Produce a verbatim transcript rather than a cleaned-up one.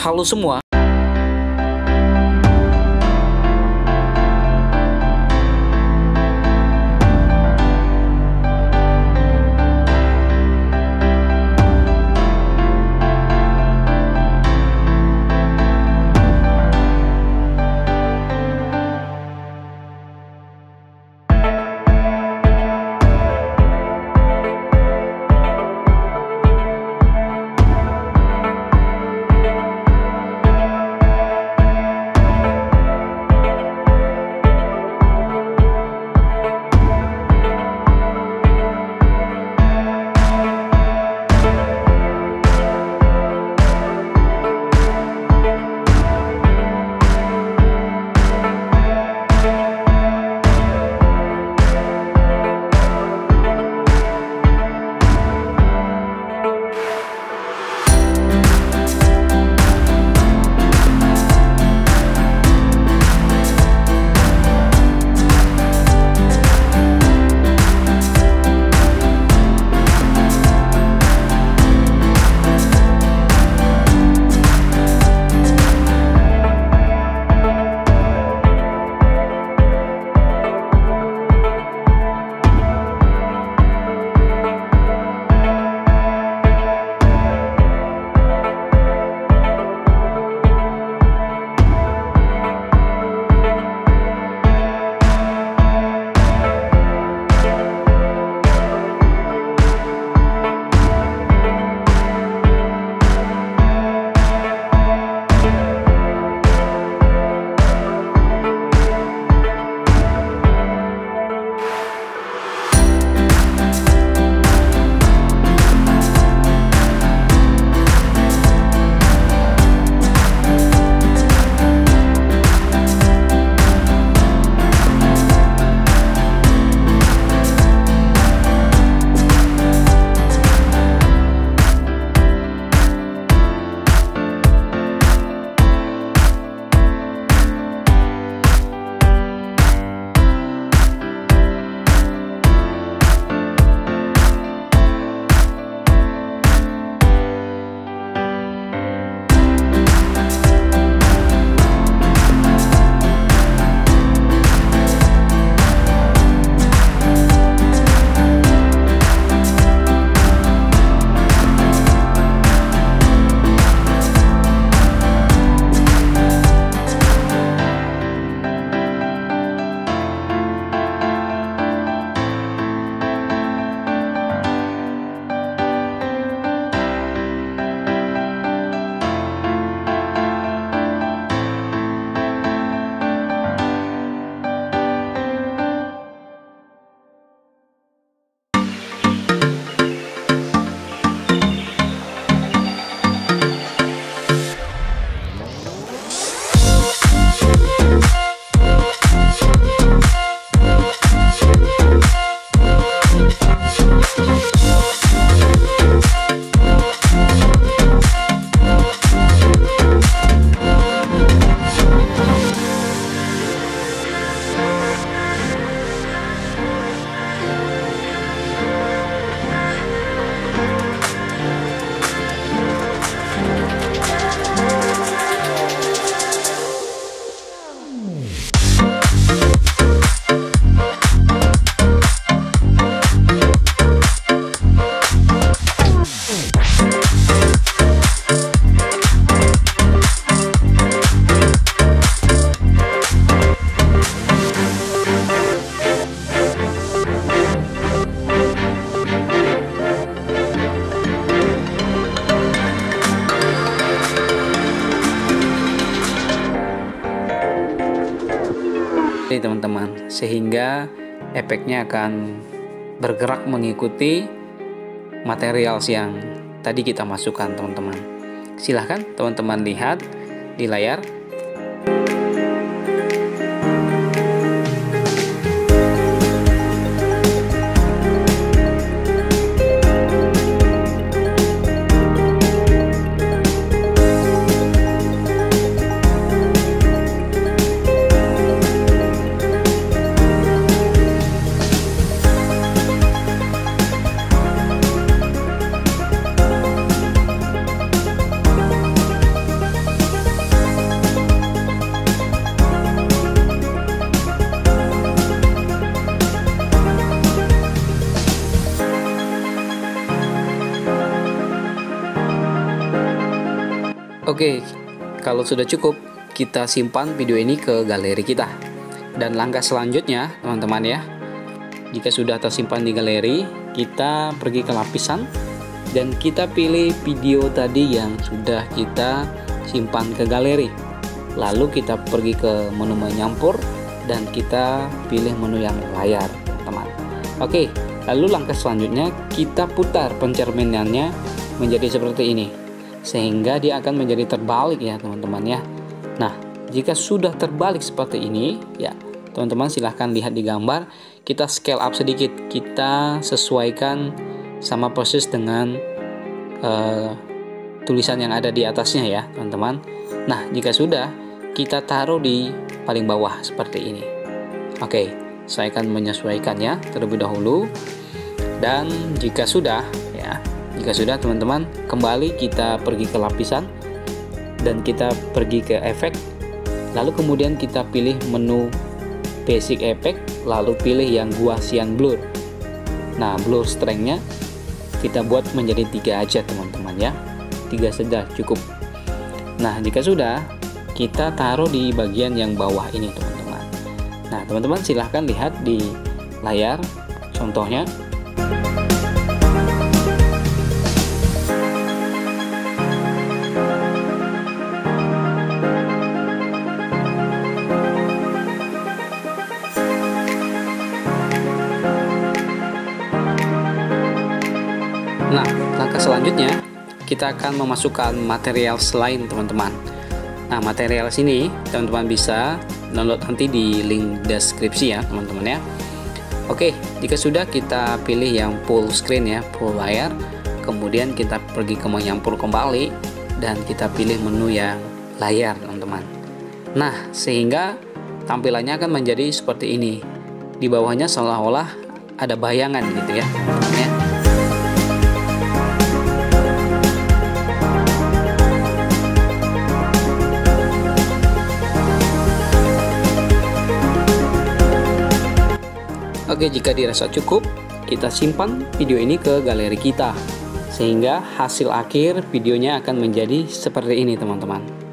halo semua. Jadi teman-teman, sehingga efeknya akan bergerak mengikuti material yang tadi kita masukkan teman-teman. Silahkan teman-teman lihat di layar. Oke, kalau sudah cukup, kita simpan video ini ke galeri kita. Dan langkah selanjutnya, teman-teman ya, jika sudah tersimpan di galeri, kita pergi ke lapisan dan kita pilih video tadi yang sudah kita simpan ke galeri. Lalu kita pergi ke menu menyampur dan kita pilih menu yang layar, teman-teman. Oke, lalu langkah selanjutnya kita putar pencerminannya menjadi seperti ini, sehingga dia akan menjadi terbalik ya teman-teman ya. Nah, jika sudah terbalik seperti ini ya teman-teman, silahkan lihat di gambar. Kita scale up sedikit, kita sesuaikan sama persis dengan uh, tulisan yang ada di atasnya ya teman-teman. Nah, jika sudah, kita taruh di paling bawah seperti ini. Oke, saya akan menyesuaikannya terlebih dahulu. Dan jika sudah ya, jika sudah teman-teman, kembali kita pergi ke lapisan dan kita pergi ke efek. Lalu kemudian kita pilih menu basic effect, lalu pilih yang Gaussian blur. Nah, blur strength-nya kita buat menjadi tiga aja teman-teman ya. Tiga saja cukup. Nah, jika sudah, kita taruh di bagian yang bawah ini teman-teman. Nah, teman-teman silahkan lihat di layar contohnya. Nah, langkah selanjutnya kita akan memasukkan material selain teman-teman. Nah, material sini teman-teman bisa download nanti di link deskripsi ya teman-teman ya. Oke, jika sudah, kita pilih yang full screen ya, full layar. Kemudian kita pergi ke menyampur kembali dan kita pilih menu yang layar teman-teman. Nah, sehingga tampilannya akan menjadi seperti ini. Di bawahnya seolah-olah ada bayangan gitu ya teman-teman ya. Oke, jika dirasa cukup, kita simpan video ini ke galeri kita, sehingga hasil akhir videonya akan menjadi seperti ini teman-teman.